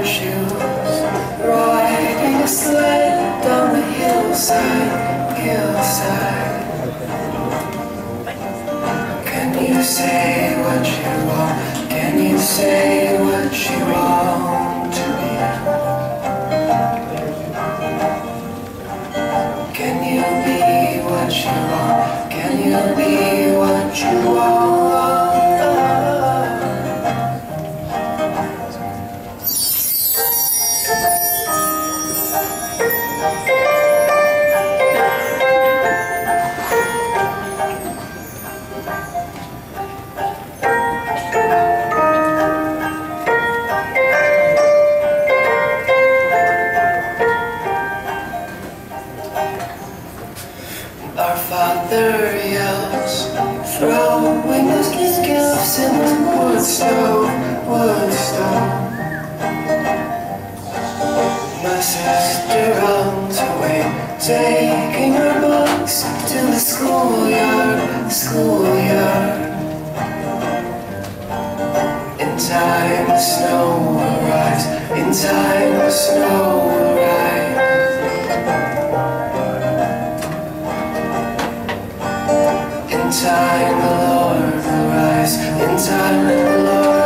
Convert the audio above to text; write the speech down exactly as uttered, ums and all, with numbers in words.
shoes, riding a sled down the hillside, hillside. Can you say what you want? Can you say what you want to be? Can you be what you want? Can you be what you want? Our father yells, throwing us gifts in the wood stove, wood stove. My sister runs away, taking her books to the schoolyard, schoolyard. In time the snow will rise, in time the snow will rise. In time the Lord will rise, in time the Lord